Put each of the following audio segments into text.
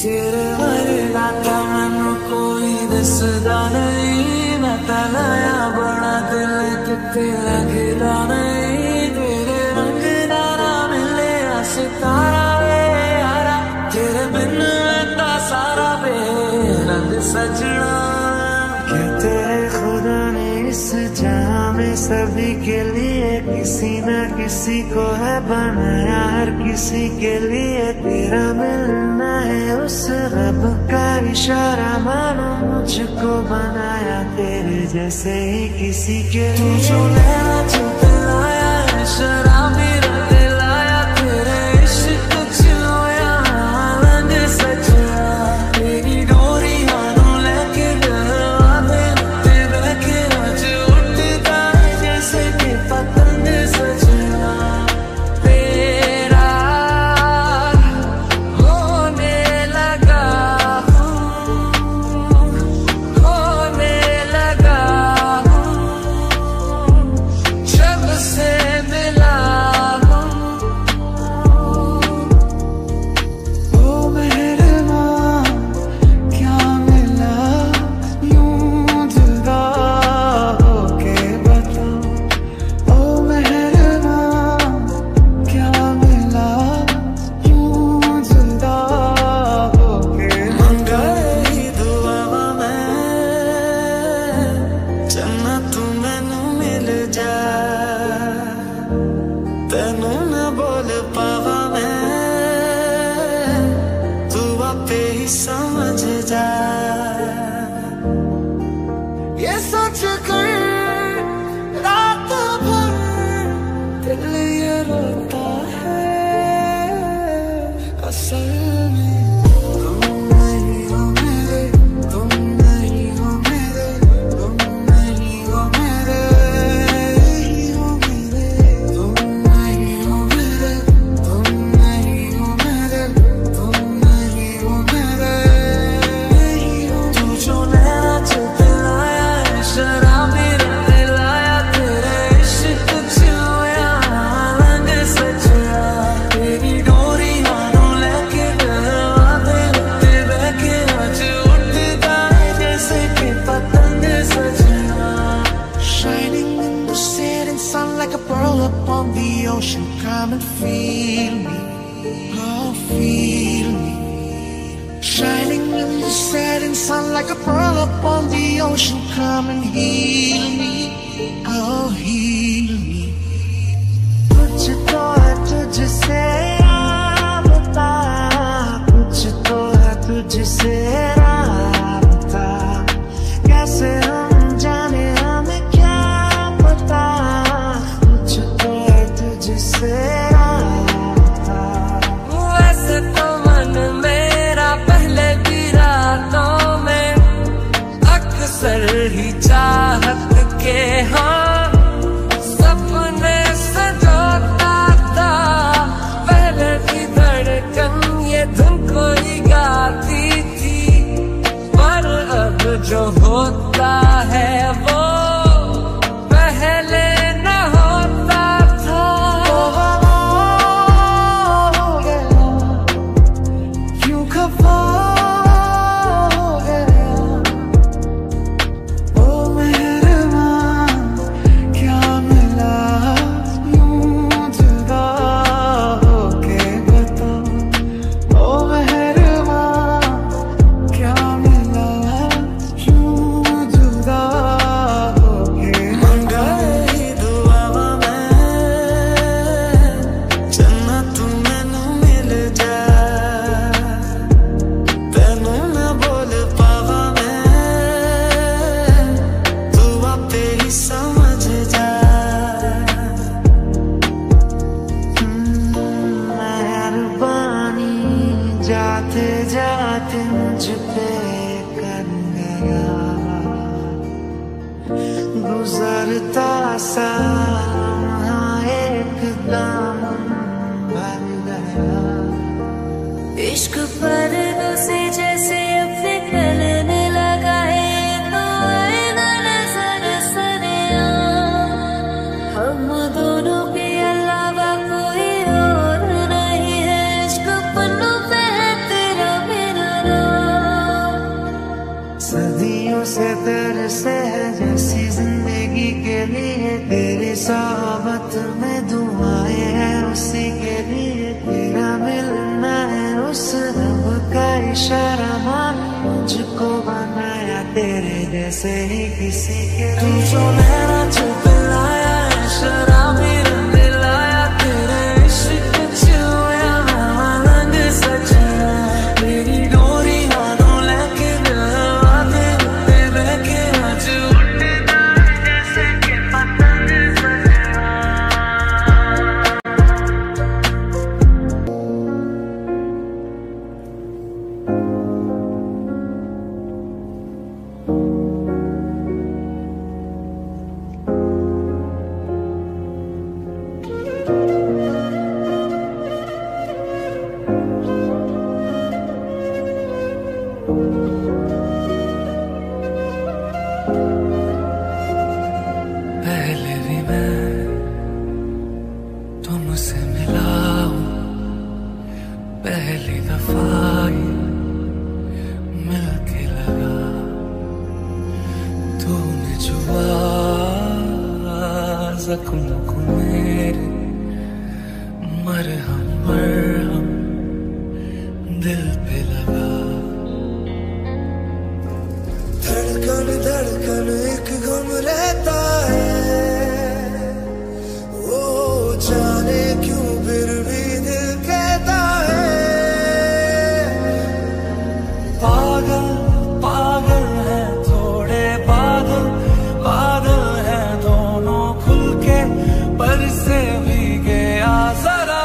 तेरे वरगा मैनू कोई दसदा नहीं, मैं तलाया बड़ा दिल किते लगदा नहीं। तेरे रंग दारा मिले सितारा वे यारा, तेरे बिन मैं सारा बेरंग सजना। क्या तेरे खुदा ने इस जहां में सभी के लिए किसी न किसी को है बनाया, हर किसी के लिए तेरा मिलना है उस रब का इशारा। मानो मुझको बनाया तेरे जैसे ही किसी के लिए। तू जो नैना जो दिलाया है शराबी रंग लाया, तेरे इश्क चिलोया रंग सजना। तेरी डोरी मानो लेके गवा दे के आज उठता है जैसे कि पतंग सजना। तेरा होने लगा जब से मिला हूँ। ओ मेहरबान क्या मिला यूं जुदा होके बता। ओ मेहरबान क्या मिला यूं जुदा होके। मंगा ही दुआ मैं चन्ना तू मैनू मिल जा, तेनू न बोल पावा मैं तू आपे ही समझ जा। ये सोच कर रात भर दिल ये रोता है, असल में तुम नहीं हो मेरे, तुम नहीं हो मेरे, तुम नहीं हो मेरे, ही हो मेरे। तुम नहीं हो मेरे, तुम नहीं हो मेरे, तुम नहीं हो मेरे, ही हो। तू जो नैना जो दिलाया है शराबी रंग लाया, तेरे इश्क चिलोया रंग सजना। तेरी डोरी मानो लेके गवा दे के आज उठता है जैसे कि पतंग सजना। Shining in the setting sun like a pearl upon the ocean. Come and feel me, oh feel me. Shining in the setting sun like a pearl upon the ocean. Come and heal me, oh heal me. कुछ तो है तुझसे राबता, कुछ तो है तुझसे राबता। कैसे हम जाने हमें क्या पता, कुछ तो है तुझसे राबता। वैसे तो मन मेरा पहले भी रातों में अक्सर ही चाहत के हाँ सपने सजोता था। पहले भी धड़कन ये धुन कोई गाती थी, पर अब जो होता है वो पहले न होता था। हो गया क्यों खफा हो गया। ओ मेहरबान क्या मिला यूं जुदा होके बता। ओ मेहरबान क्या मिला यूं जुदा होके। मंगा ही दुआ मैं चन्ना तू मैनू मिल जा, तेनू न बोल पावा मैं तू आपे ही समझ जा। मेहरबानी जाते जाते मुझ पे कर गया, गुजरता सा लम्हा एकदम बन गया। इश्क पर से जैसे अब निकलने लगा है तो आईना नजर सरिया। हम दोनों के अलावा कोई और नहीं है, इश्क पन्नों पे है तेरा मेरा इशारा माना, मुझको बनाया तेरे जैसे ही किसी के। तू जो नैना चुप लाया है, शराबी रंग लाया, तेरे इश्क छुआ मैं मलंग सजना। तेरी डोरी हाथों लेके दिल हवा के उत्ते बहके आज उड़ता है जैसे कि पतंग सजना। पहले भी मैं तुमसे मिला हूँ, पहली दफा ही मिलके लगा। तूने छुआ जख्मों को मेरे, मरहम मरहम दिल पे लगा। धड़कन धड़कन एक गम रहता है, वो जाने क्यों फिर भी दिल कहता है। पागल पागल है थोड़े बादल, बादल है दोनों खुल के पर से भीगे आ जरा।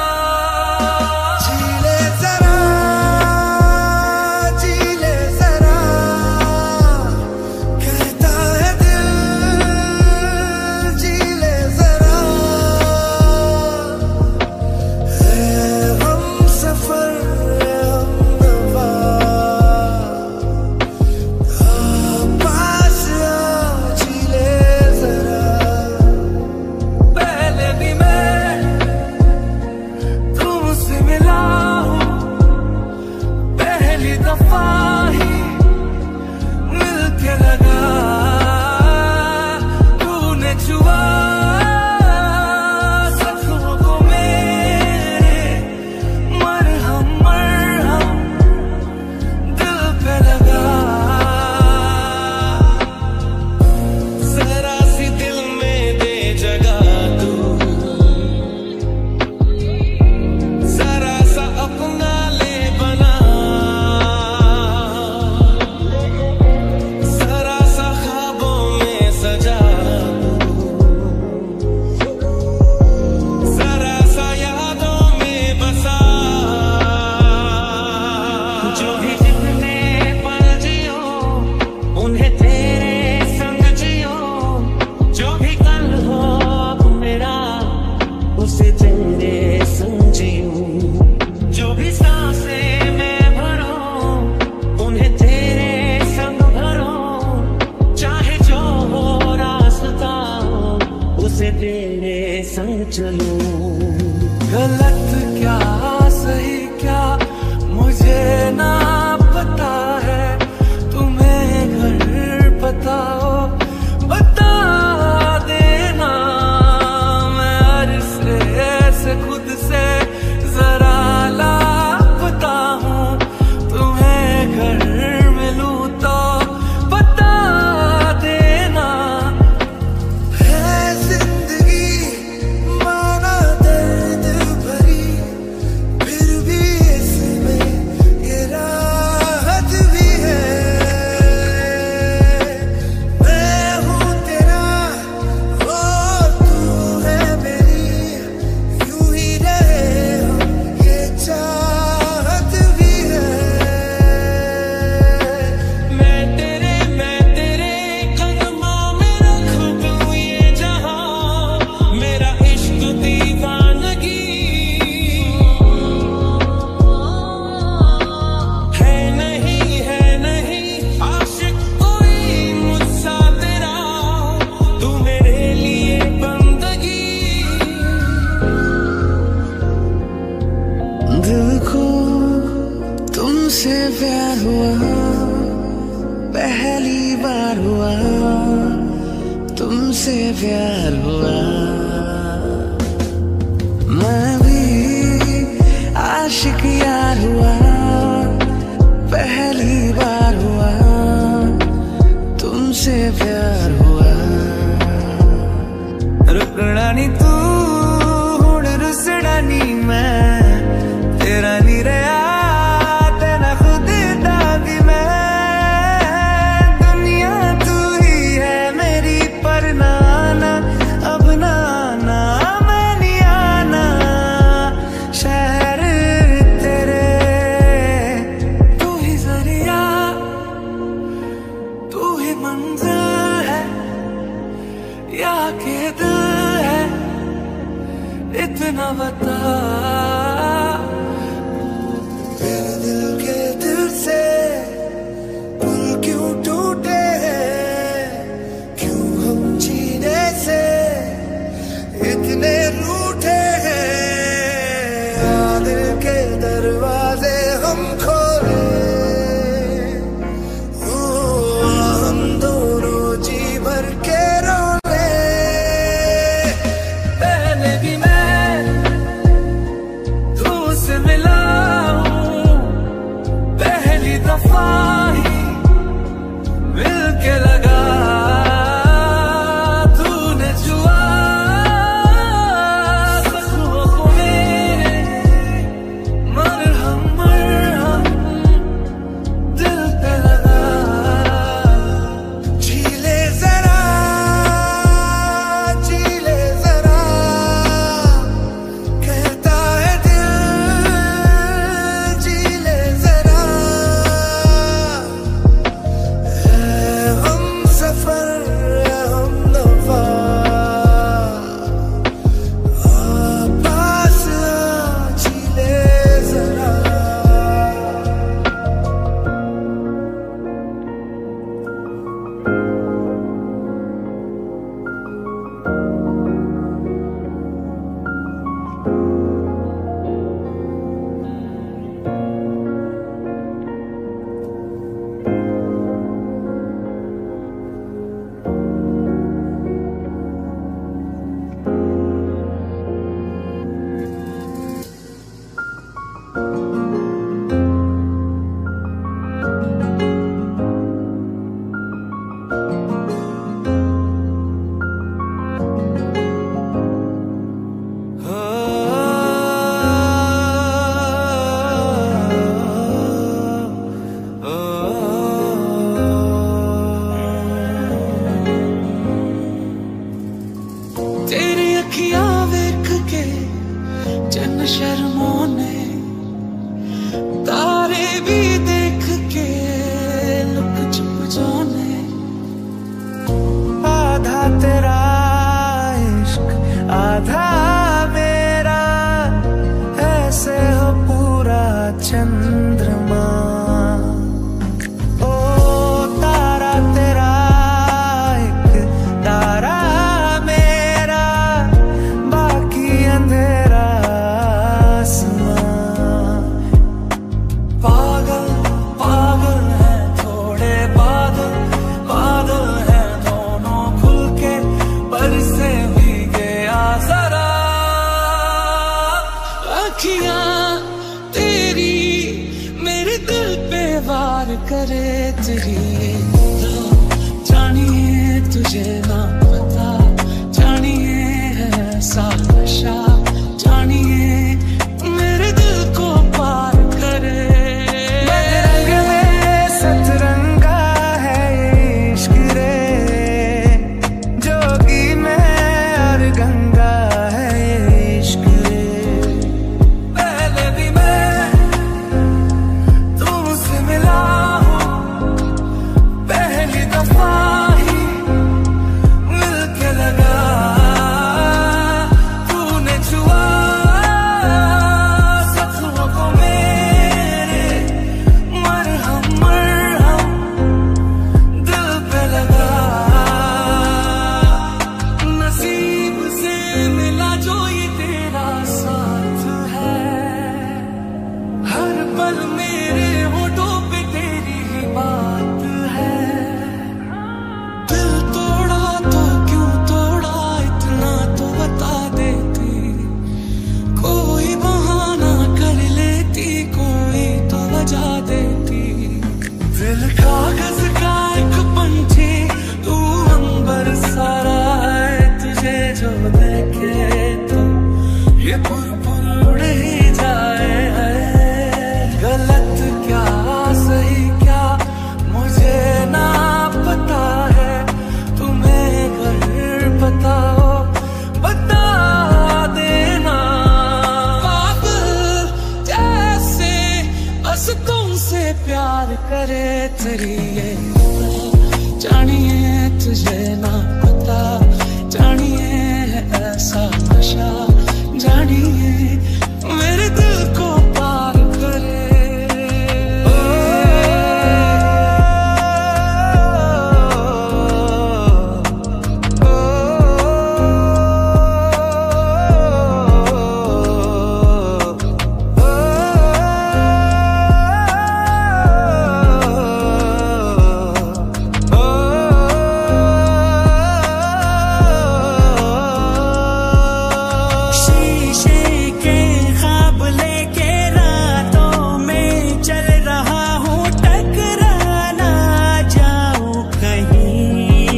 गलत क्या सही क्या मुझे ना पता है, तुम्हें घर पता हो बता देना। मैं अरसे से खुद से जरा लापता हूँ, तुम्हें घर मिलूं तो बता देना। है जिंदगी माना दर्द भरी, फिर भी इसमें ये राहत भी है। मैं हूँ तेरा वो तू है मेरी, यूं ही रहे हम ये चाहत भी है। मैं तेरे कदमों में रख दूं ये जहां, मेरा इश्क दीवानगी है नहीं आशिक कोई मुझसा तेरा, तू मेरे लिए बंदगी। दिल को तुमसे प्यार हुआ, पहली बार हुआ तुमसे प्यार हुआ। मैं भी आशिक यार हुआ, तारे भी देख के लुक छुप जाने। आधा तेरा इश्क आधा मेरा, ऐसे हो पूरा चंद्रमा। ओ तारा तेरा एक तारा मेरा, बाकी अंधेरा आसमां। पागल पागल है थोड़े बादल, बादल है दोनों खुल के बरसे भीगे जरा। अखियां तेरी मेरे दिल पे वार करे, तेरी जानिए तुझे ना पता, जानिए है ऐसा नशा, जानिए मेरे दिल को पार करे। बदरंग में सतरंगा है ये इश्क रे, जोगी में और गंगा है ये इश्क रे। पहले भी मैं तुमसे मिला हूँ, पहली दफा ही मिलके लगा, तूने छुआ सपनों को मेरे, मरहम मरहम दिल पे लगा। नसीब से मिला जो ये तेरा साथ है, हर पल मेरे होठों पे तेरी ही बात है। दिल तोड़ा तो क्यों तोड़ा, इतना तो बता देती, कोई बहाना कर लेती, कोई तो वजह देती। दिल कागज का एक पंछी, तू अंबर सारा है, तुझे जो देखे तो ये पुर उड़ ही जाए। गलत क्या सही क्या मुझे ना पता है, तुम्हें अगर पता हो बता देना। पागल जैसे बस तुमसे प्यार करे, तेरी ये जानिए तुझे ना पता, जानिए है ऐसा नशा, जानिए मेरे दिल को पार करे। शीशे के ख्वाब लेके रातों में चल रहा हूँ, टकरा ना जाऊं कहीं।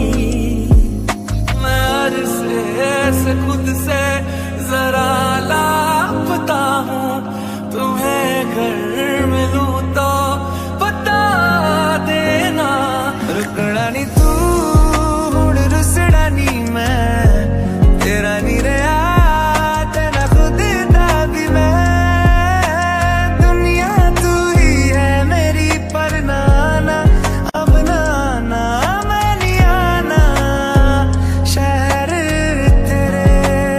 मैं आज से खुद से जरा लापता हूँ, तुम्हें घर मिलूं तो बता देना। रुकना नहीं तू हुण रुसड़ा नहीं मैं, तेरा नहीं रहा तेरा खुद दा भी मैं। दुनिया तू ही है मेरी पर नाना, अब नाना मैं नहीं आना शहर तेरे।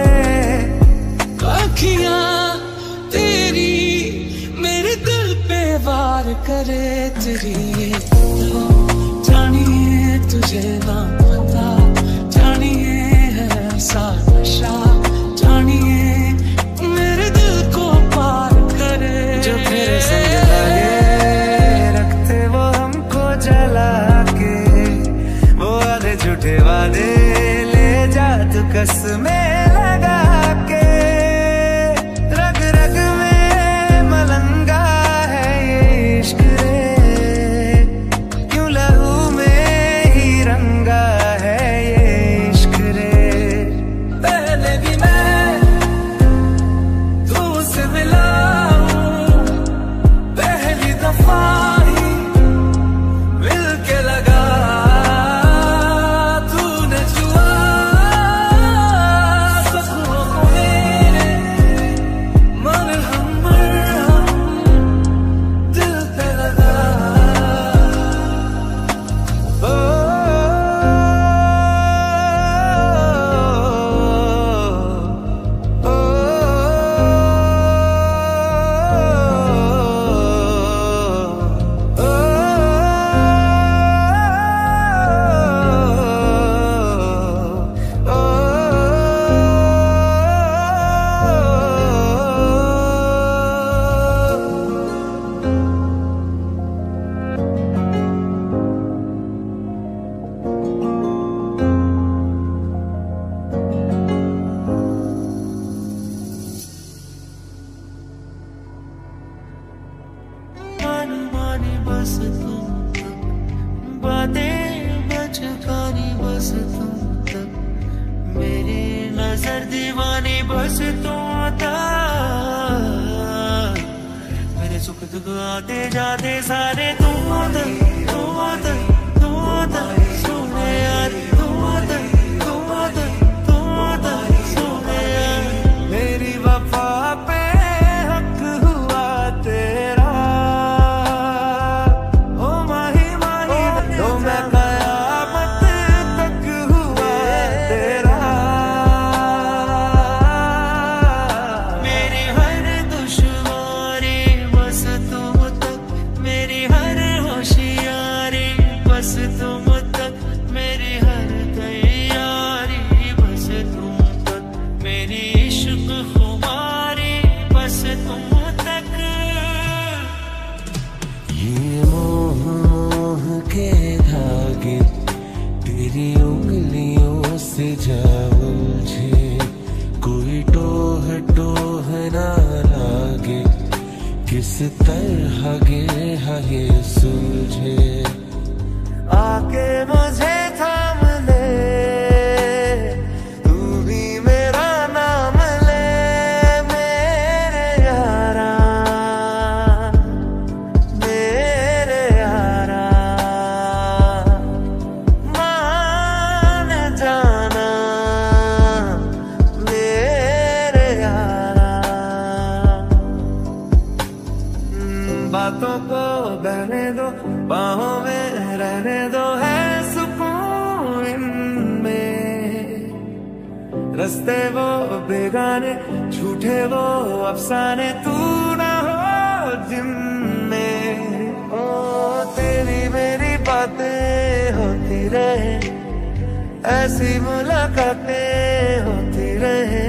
अखियां तेरी मेरे दिल पे वार करे, तेरी जानिए तुझे ना पता, जानिए है ऐसा नशा, जानिए मेरे दिल को पार करे। जो फिर संग लगे रखते वो हमको जला के, वो आधे झूठे वादे ले जा तू कसमें लगा के। रग रग में मलंगा है ये इश्क रे, क्यों लहू में ही रंगा है ये इश्क रे। पहले भी मैं तुमसे मिला हूँ, पहली दफा ही मिलके लगा, तूने छुआ बस तुम तक, बातें बचकानी बस तुम तक, मेरी नजर दीवानी बस तुम तक, मेरे सुख दुख आते जाते सारे तुम तक, तुम तक, तुम तक, सोने यार तुम तक, तुम तक, तुम तक, सोने यार, मेरी वफा पे हक हुआ तेरा, ओ माही माही तो मैं कयामत तक हुआ तेरा, मेरी हर दुश्वारी बस तुम तक, मेरी हर होशियारी बस तुम तक, मेरी हर तैयारी बस तुम तक, मेरी इश्क खुमारी बस तुम तक। ये मोह मोह के धागे तेरी उंगलियों से जा उलझे, कोई टोह टोह ना लागे, किस तरह गे ये सुलझे, आके मुझे थाम ले, तू भी मेरा नाम ले, मेरे यारा, मेरे यारा, मान जाना मेरे यारा, बातों को बहने दो, बाहों में रहने दो, है सुकून इनमें, रस्ते वो बेगाने, झूठे वो अफसाने, तू ना हो जिनमें, ओ तेरी मेरी बातें होती रहे, ऐसी मुलाकातें होती रहे,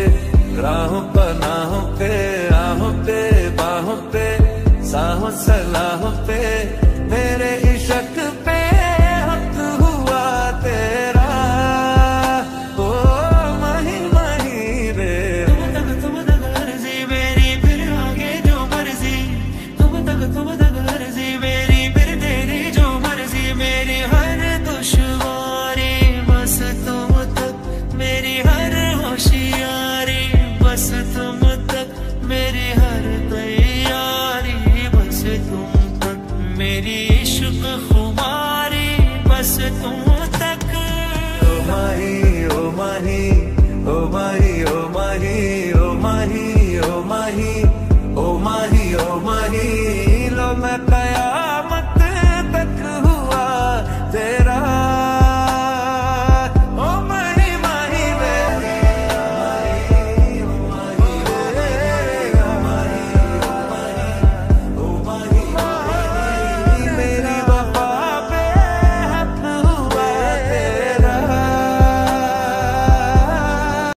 राहों पर नाहों पे, राहों पे बाहों पे, साहों सलाहों